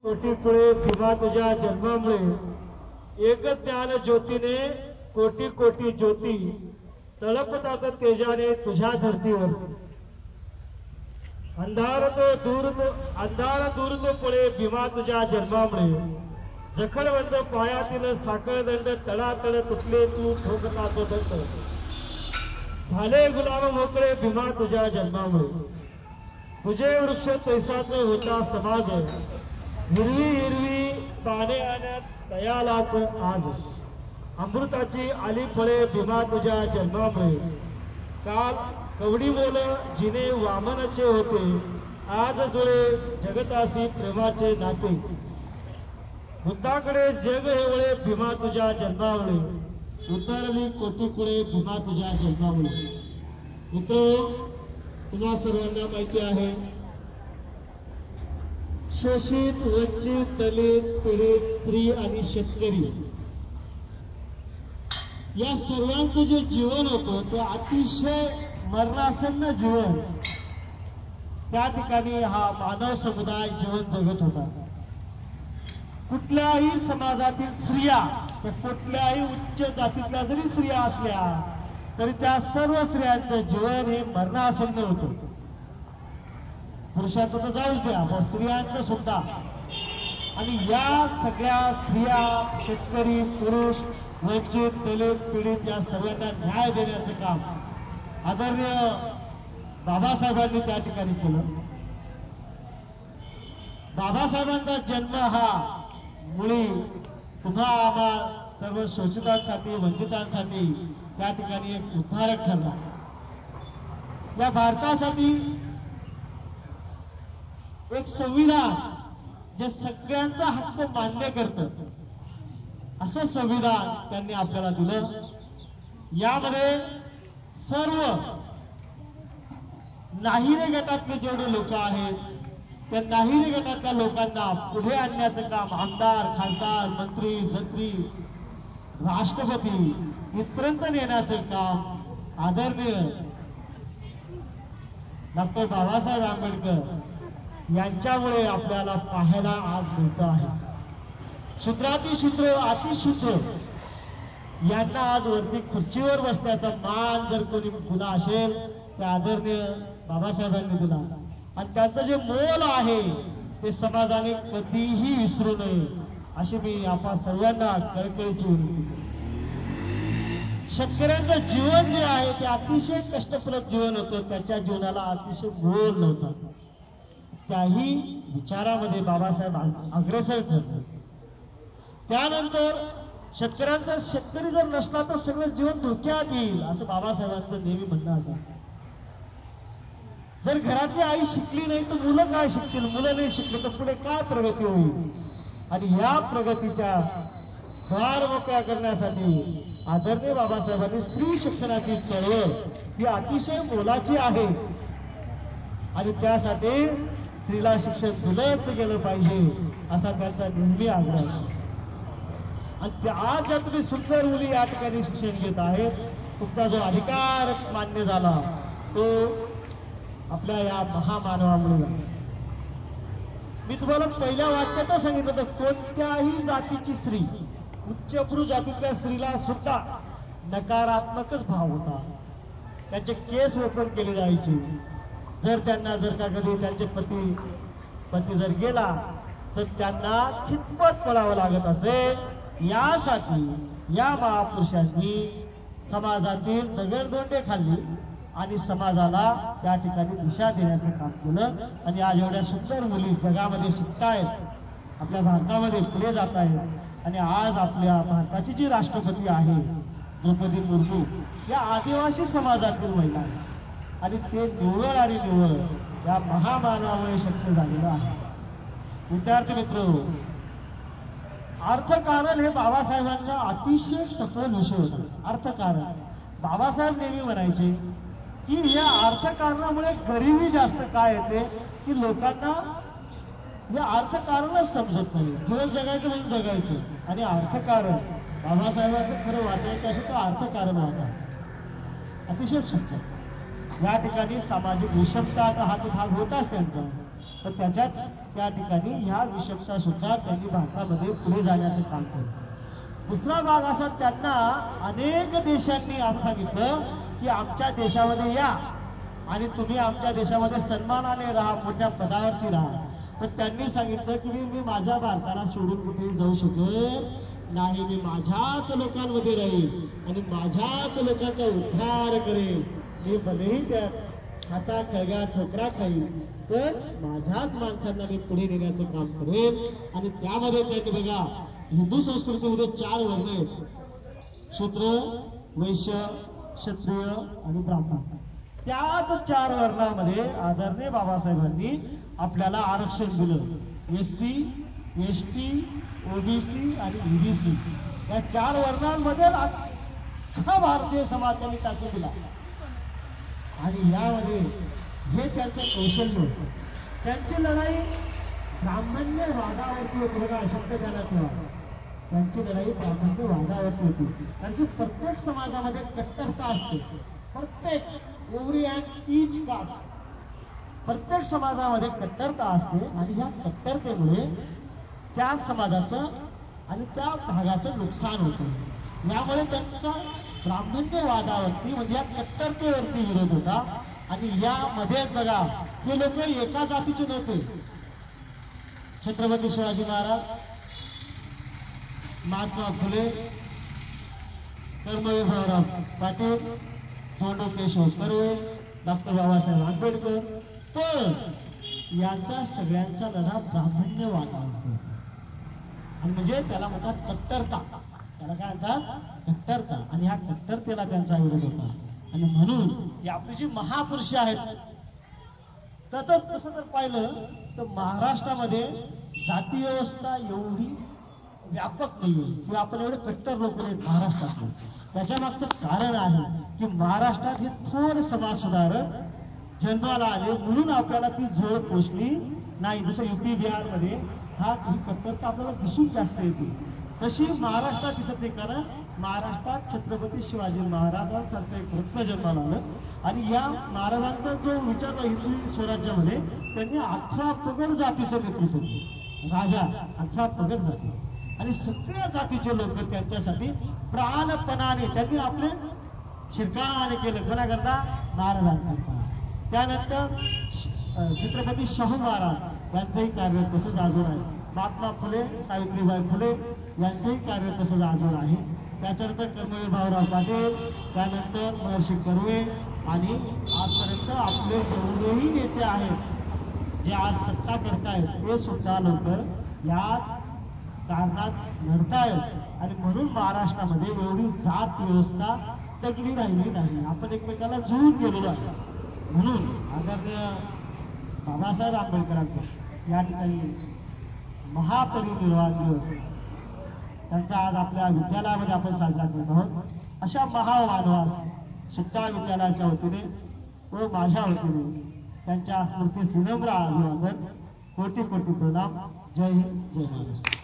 कोटी पुळे भीमा तुझ्या जन्मामुळे एक ज्ञान ज्योतीने कोटी कोटी ज्योती तळपतात तेजाने तुझ्या धर्तीवर। अंधार दूर तो पुळे भीमा तुझ्या जन्मामुळे जखळवंत पायातील साखळदंड तळातळ तुटले तू ठोकता तो दंड। झाले गुलाम मोकळे भीमा तुझ्या जन्मामुळे तुझे वृक्ष तैसाच होता समाज। हिरवी हिरवी पाने आणत तयालाच आज अमृताची आली फळे भीमा तुझ्या जन्मामुळे। काल कवडी बोल जिने वामनाचे होते आज जुळे जगतासी प्रेमाचे नाते। बुद्धाकडे जग हेवळे भीमा तुझ्या जन्मामुळे उतरली कोटी कुळे भीमा तुझ्या जन्मामुळे। मित्र, तुम्हा सर्वांना माहिती आहे शोषित वंचित दलित पीडित स्त्री आणि शेतकरी या सर्वांचं जे जीवन होतं ते अतिशय मरणासन्न जीवन त्या ठिकाणी हा मानव समुदाय जीवन जगत होता। कुठल्याही समाजातील स्त्रिया कुठल्याही उच्च जातीतल्या जरी स्त्रिया असल्या तरी त्या सर्व स्त्रियांचं जीवन हे मरणासन्न होतं। पुरुषांचं तर जाऊच द्या पण स्त्रियांचं सुद्धा। आणि या सगळ्या स्त्रिया शेतकरी पुरुष वंचित दलित पीडित या सर्वांना न्याय देण्याचं काम आदरणीय बाबासाहेबांनी त्या ठिकाणी केलं। बाबासाहेबांचा जन्म हा मुळी तुम्हा आम्हा सर्व शोषितांसाठी वंचितांसाठी त्या ठिकाणी एक उद्धारक ठरला। या भारतासाठी एक संविधान जे सगळ्यांचा हक्क मान्य करतं असं संविधान त्यांनी आपल्याला दिलं। यामध्ये सर्व नाहिरे गटातले जेवढे लोक आहेत त्या नाहिरे गटातल्या लोकांना पुढे आणण्याचं काम आमदार खासदार मंत्री जंत्री राष्ट्रपती इथपर्यंत नेण्याचं काम आदरणीय डॉक्टर बाबासाहेब आंबेडकर यांच्यामुळे आपल्याला पाहायला आज मिळत आहे। शूद्रातिशूद्र अतिशूद्र यांना आज वरती खुर्चीवर बसण्याचा मान जर कोणी दिला असेल तर आदरणीय बाबासाहेबांनी दिला। आणि त्यांचं जे मोल आहे ते समाजाने कधीही विसरू नये अशी मी आपल्या सर्वांना कळकळीची विनंती करतो। शेतकऱ्यांचं जीवन जे आहे ते अतिशय कष्टप्रद जीवन होतं। त्याच्या जीवनाला अतिशय मोल नव्हता। त्याही विचारामध्ये बाबासाहेब अग्रेसर ठरले। त्यानंतर शेतकरी जर नसला तर सगळं जीवन धोक्यात येईल असं बाबासाहेबांचं नेहमी म्हणणं असायचं। जर घरातली आई शिकली नाही तर मुलं काय शिकतील, मुलं नाही शिकले तर पुढे काय प्रगती होईल। आणि या प्रगतीच्या द्वार मोकळा करण्यासाठी आदरणीय बाबासाहेबांनी स्त्री शिक्षणाची चळवळ ही अतिशय मोलाची आहे आणि त्यासाठी स्त्रीला शिक्षण दिलंच गेलं पाहिजे असा त्यांचा नेहमी आग्रह असतो। आणि आज ज्या तुम्ही सुंदर मुली या ठिकाणी शिक्षण घेत आहेत तुमचा जो अधिकार मान्य झाला तो आपल्या या महामानवामुळे। मी तुम्हाला पहिल्या वाक्यातच सांगितलं होतं कोणत्याही जातीची स्त्री उच्चभ्रू जातीतल्या स्त्रीला सुद्धा नकारात्मकच भाव होता। त्यांचे केस ओपन केले जायचे जर का कधी त्यांचे पती जर गेला तर त्यांना खितपत पळावं लागत असेल। यासाठी या महापुरुषांनी समाजातील दगडधोंडे खाल्ली आणि समाजाला त्या ठिकाणी दिशा देण्याचं काम केलं। आणि आज एवढ्या सुंदर मुली जगामध्ये शिकतायत, आपल्या भारतामध्ये पुढे जात आहेत। आणि आज आपल्या भारताची जी राष्ट्रपती आहे द्रौपदी मुर्मू या आदिवासी समाजातील महिला आणि ते निवड आणि निवड या महामानवामुळे शक्य झालेलं आहे। विद्यार्थी मित्र, अर्थकारण हे बाबासाहेबांचा अतिशय सखोल विषय होता। अर्थकारण बाबासाहेब नेहमी म्हणायचे की या अर्थकारणामुळे गरिबी जास्त काय येते की लोकांना या अर्थकारणच समजत नाही। जीवन जगायचं म्हणून जगायचं आणि अर्थकारण बाबासाहेबांचं खरं वाचायचं असेल तर अर्थकारण वाचा अतिशय सुंदर। या ठिकाणी सामाजिक विषमता हा तो भाग होताच त्यांचा तर त्याच्यात त्या ठिकाणी ह्या विषमता सुद्धा त्यांनी भारतामध्ये पुढे जाण्याचं काम केलं. दुसरा भाग असा, त्यांना अनेक देशांनी असं सांगितलं की आमच्या देशामध्ये या आणि तुम्ही आमच्या देशामध्ये सन्मानाने राहा, मोठ्या पदावरती राहा. पण त्यांनी सांगितलं की मी माझ्या भारताला सोडून कुठेही जाऊ शकत नाही, मी माझ्याच लोकांमध्ये राहील आणि माझ्याच लोकांचा उद्धार करेल. मी भलेही त्या खाचा खळगा ठोकरा खाईल, पण माझ्याच माणसांना मी पुढे नेण्याचं काम करेल. आणि त्यामध्ये त्यांनी बघा, हिंदू संस्कृतीमध्ये 4 वर्ण आहेत, शूद्र, वैश्य, क्षत्रिय आणि ब्राह्मण. त्याच 4 वर्णामध्ये आदरणीय बाबासाहेबांनी आपल्याला आरक्षण दिलं. एससी, एसटी, ओबीसी आणि ईबीसी या 4 वर्णांमध्ये अख्खा भारतीय समाज त्यांनी टाकून दिला. आणि यामध्ये हे त्यांचं कौशल्य होतं. त्यांची लढाई ब्राह्मण्यवादावरती होती. बघा, शब्द ध्यानात ठेवा, त्यांची लढाई ब्राह्मण्यवादावरती होती. कारण की प्रत्येक समाजामध्ये कट्टरता असते. प्रत्येक एव्हरी अँड ईच कास्ट, प्रत्येक समाजामध्ये कट्टरता असते. आणि ह्या कट्टरतेमुळे त्या समाजाचं आणि त्या भागाचं नुकसान होतं. यामुळे त्यांच्या ब्राह्मण्यवादावरती म्हणजे या कट्टरतेवरती विरोध होता. आणि यामध्ये बघा, हे लोक एका जातीचे नव्हते. छत्रपती शिवाजी महाराज, महात्मा फुले, कर्मवीर भाऊराव पाटील, धोंडो केशव कर्वे, डॉक्टर बाबासाहेब आंबेडकर, पण यांचा सगळ्यांचा लढा ब्राह्मण्यवादावर. आणि म्हणजे त्याला म्हणतात कट्टरता. त्याला काय म्हणतात? कट्टरता. आणि ह्या कट्टरतेला त्यांचा विरोध होता. आणि म्हणून ही आपली जी महापुरुष आहेत, तर तसं जर पाहिलं तर महाराष्ट्रामध्ये जाती व्यवस्था एवढी व्यापक नाहीये की आपण एवढे कट्टर लोक आहेत महाराष्ट्रातले. त्याच्या मागचं कारण आहे की महाराष्ट्रात हे थोर समाज सुधारक जन्माला आले, म्हणून आपल्याला ती झोड पोचली नाही. जसं युपी बिहारमध्ये ही कट्टरता आपल्याला दिसून जास्त येते, तशी महाराष्ट्रात दिसत नाही. कारण महाराष्ट्रात छत्रपती शिवाजी महाराजांसारखं एक रत्न जन्माला आलं. आणि या महाराजांचा जो विचार हिंदू स्वराज्यामध्ये त्यांनी 18 पगड जातीचं नेतृत्व केलं. राजा 18 पगड जाती आणि सगळ्या जातीचे लोक त्यांच्यासाठी प्राणपणाने त्यांनी आपले शिरकाण केलं. कोणाकरता? महाराजांकरता. त्यानंतर छत्रपती शाहू महाराज यांचंही कार्य तसंच अजून आहे. महात्मा फुले, सावित्रीबाई फुले यांचंही कार्य तसंच अजून आहे. त्याच्यानंतर कर्मवीर भाऊराव पाटील, त्यानंतर महर्षी कर्वे आणि आजपर्यंत आपले जेवढेही नेते आहेत जे आज सत्ता करतायत ते सुद्धा लोक याच कारणात लढतायत. आणि म्हणून महाराष्ट्रामध्ये एवढी जात व्यवस्था तगडी राहिली नाही. आपण एकमेकाला जुळून गेलेलो आहे. म्हणून आदरणीय बाबासाहेब आंबेडकरांचा या ठिकाणी महापरिनिर्वाण दिवस त्यांचा आज आपल्या विद्यालयामध्ये आपण साजरा करत आहोत. अशा महामानवास शिक्षा विद्यालयाच्या वतीने व माझ्या वतीने त्यांच्या स्मृतीस विनम्र अभिवादन, कोटी कोटी प्रणाम. जय हिंद, जय महाराष्ट्र.